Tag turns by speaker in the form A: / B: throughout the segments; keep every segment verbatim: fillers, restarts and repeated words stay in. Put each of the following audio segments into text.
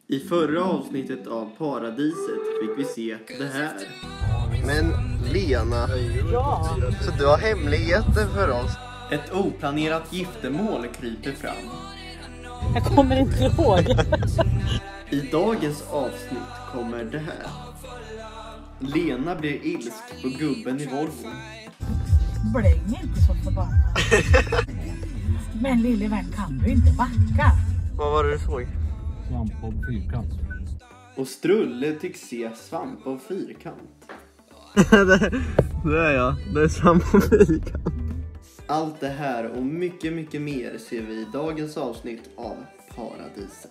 A: I förra avsnittet av Paradiset fick vi se det här.
B: Men Lena,
C: Ja.
B: så du har hemligheter för oss?
A: Ett oplanerat giftermål kryper fram.
C: Jag kommer inte ihåg.
A: I dagens avsnitt kommer det här. Lena blir ilsk på gubben i Volvo.
C: Bläng inte så förbannat. Men lille vän, kan du inte backa?
B: Vad var det du såg?
D: Svamp och fyrkant.
A: Och Strulle tycks se svamp och fyrkant.
B: det, det är jag, det är svamp och fyrkant.
A: Allt det här och mycket, mycket mer ser vi i dagens avsnitt av Paradiset.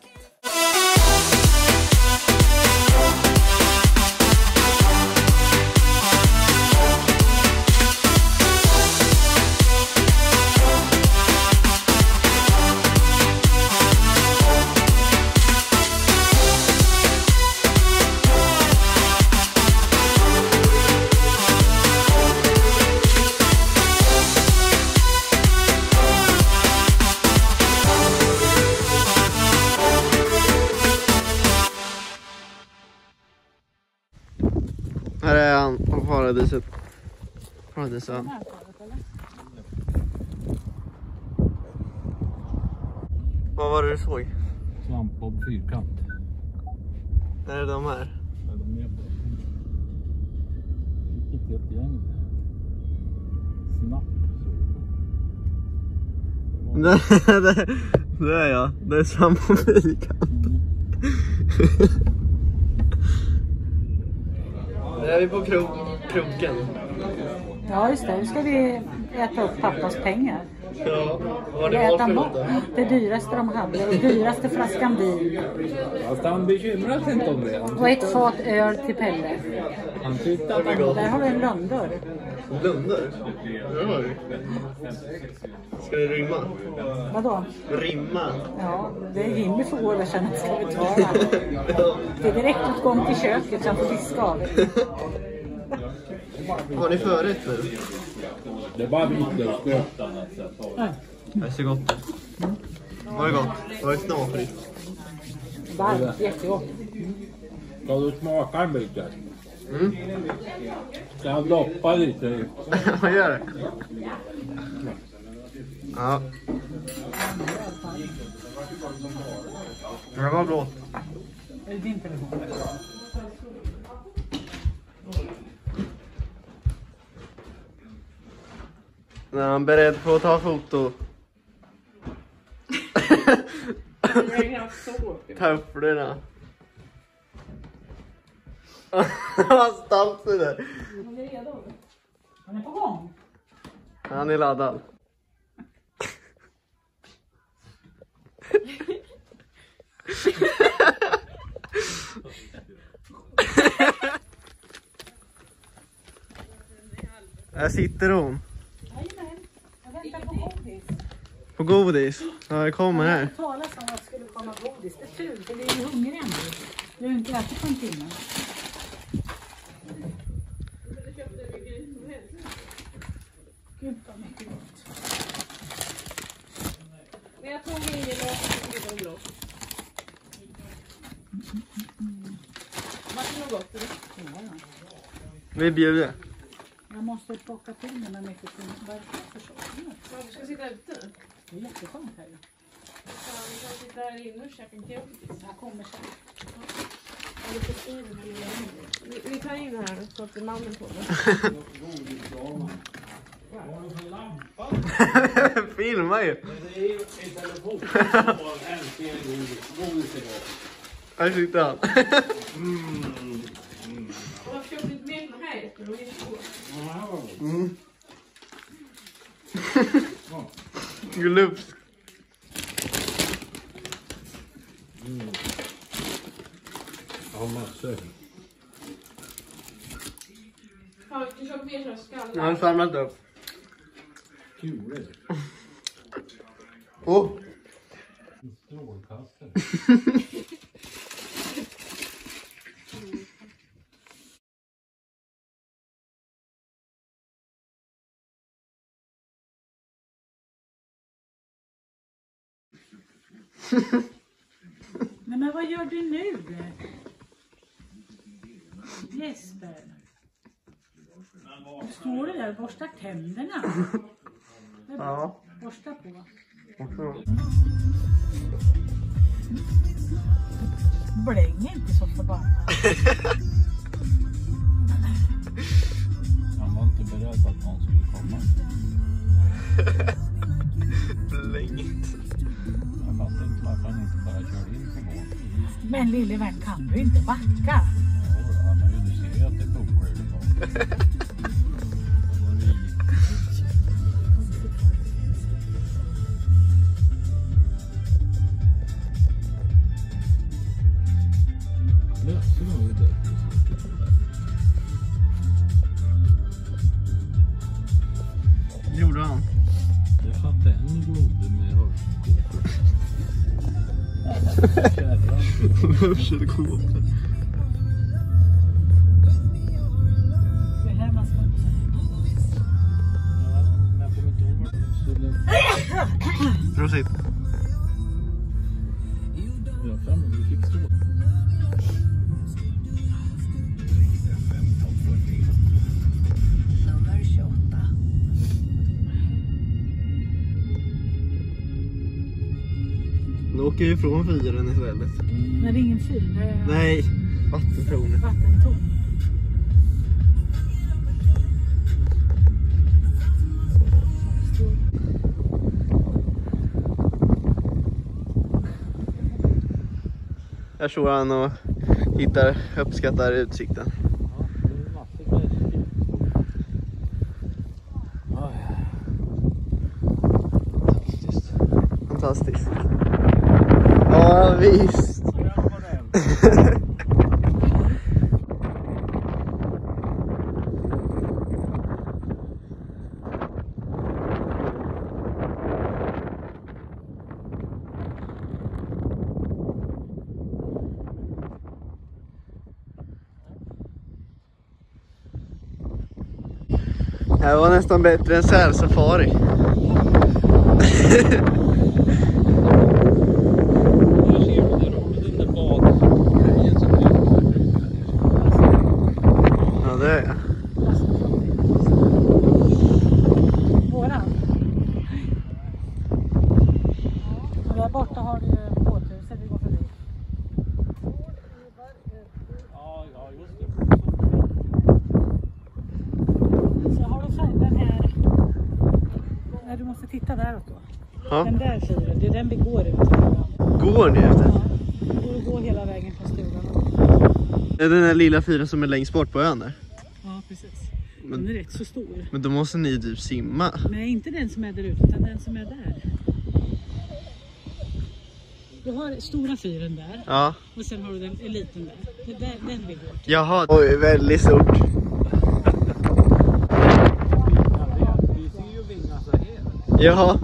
B: Här är han på Paradiset. Paradiset. Vad var det du såg?
D: Svamp och fyrkant.
B: Är det de här?
D: Ja, de är bra. Vilket jättegäng. Snabbt.
B: Det, det, det är jag, det är svamp och fyrkant. Nu är vi på krok, kroken.
C: Ja just det, nu ska vi äta upp pappas pengar.
B: Ja, vad har
C: Vi
B: det valt
C: äta
B: för
C: något,
B: något?
C: det dyraste de hade, den dyraste flaskan vin
D: Fast han bekymrar sig inte om det. Han
C: och ett fat öl till Pelle.
D: Han tyckte att han
C: Där har du en lönndörr.
B: Blunder? Oj. Ska det rymma?
C: Vadå?
B: Rimma?
C: Ja, det är Jimmy för år sedan att ska betala. Det är direkt utgång till köket så han får diska av.
B: Har ni förrätt nu?
D: Det är bara vitlöksbröd.
B: Det ser gott ut. Var det gott? Var det snaprigt?
C: Varmt, jättegott.
D: Ska du smaka en bit där?
B: Mm.
D: Ska jag doppa lite i?
B: Vad gör det? Ja. Det var gott.
C: Är det din telefon?
B: Nu är han beredd på att ta foto. Ta upp det. Vad stolt det där.
C: Han är redo. Han är på gång.
B: Han är laddad. Här sitter hon.
C: Jajamän, jag väntar på godis.
B: På godis. Ja, det kommer här.
C: Jag talas om att det skulle komma godis. Det är tur, för vi är hungriga nu. Vi har inte ätit på en timme. Gud vad mycket gott.
E: Men jag tog in i låt och blå. Var det något gott eller?
C: Ja, ja.
B: Vi bjuder.
C: Jag måste plocka till mig med mycket till försorgning.
E: Ja, du ska sitta ute?
C: Det är jätteskönt här.
E: Ja, vi kan sitta här inne och käka godis.
C: Jag kommer sen.
E: Vi, vi tar in det här så att mannen på det.
B: Filma ju.
D: Det är ju en telefon.
B: Här sitter han.
E: Jag ska bli med här.
B: Mm. Glupsk.
D: Mm. Ja, massor.
E: Har du köpt mer sådana
B: Han har
E: skallar?
B: samlat upp.
D: Kulor.
B: Åh.
D: Strålkastare.
C: Nej, men vad gör du nu? Jesper. Står du där och borstar tänderna?
A: Ja.
C: Borsta på. Bläng inte så förbannat.
D: Han var inte beredd att någon skulle komma.
A: Bläng inte.
D: Jag fattar inte varför han inte bara körde in på mål.
C: Men lille vän, kan du inte backa?
D: Ja, men du ser ju att det bucklar ur på.
A: Gjorde han?
D: Det fattar en glode med hörselkåpor.
A: Försökte komma upp det.
C: Det är här man ska upp sig.
D: Ja, men jag kommer inte ihåg vad det skulle...
A: Prosit.
D: Jag framme, vi fick stå.
C: Nummer tjugoåtta.
A: Nu åker vi ifrån fyren istället.
C: Men det är ingen fyr, det är
A: Nej, vattentornet.
C: vattentorn.
A: Här står han och hittar, uppskattar utsikten.
D: Ja, det är massor med skit.
A: Fantastiskt. Fantastiskt. Ja, visst. Det här var nästan bättre än sälsafari.
D: Jag ser ju där har du den där badgrejen som är
A: Ja, det är jag.
C: Våran. Och där borta har du ju båthuset vi går förbi.
D: Ja, ja, just det.
C: Så har du färg- den här. Nej, du måste titta däråt då.
A: Ja.
C: Den där fyren, det är den vi går ut.
A: Går ni efter?
C: Ja, du går hela vägen från stugan.
A: Det är den där lilla fyren som är längst bort på ön där.
C: Ja, precis.
A: Men-
C: Den är rätt så stor.
A: Men då måste ni typ simma.
C: Nej, inte den som är där ute, utan den som är där. Du har stora fyren där.
A: Ja.
C: Och sen har du den eliten där. Det är där den vi går till.
A: Jaha. Oj, väldigt stort.
D: Vi ser ju vingar så här.
A: Jaha.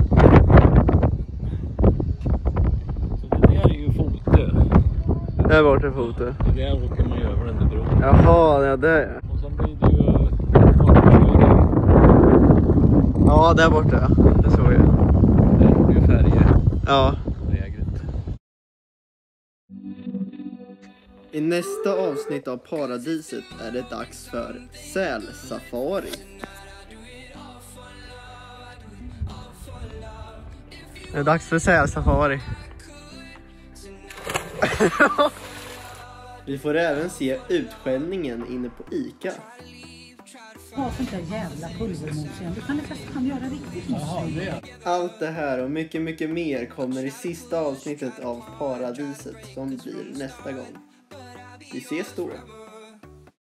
D: Så det där är ju Fotö.
A: Där borta är foten.
D: Det där åker man ju över den där bron.
A: Jaha, ja, där ja.
D: Och sen blir det ju...
A: Ja, där borta ja. Det såg jag.
D: Där har du ju färger.
A: Ja.
D: Lägret.
A: I nästa avsnitt av Paradiset är det dags för sälsafari. Det är dags för sälsafari. Vi får även se utskällningen inne på Ica.
C: Ha sånt där jävla pulvermos igen. Du kan i första hand göra riktigt mos.
D: Jaha, det.
A: Allt det här och mycket, mycket mer kommer i sista avsnittet av Paradiset som blir nästa gång. Vi ses då.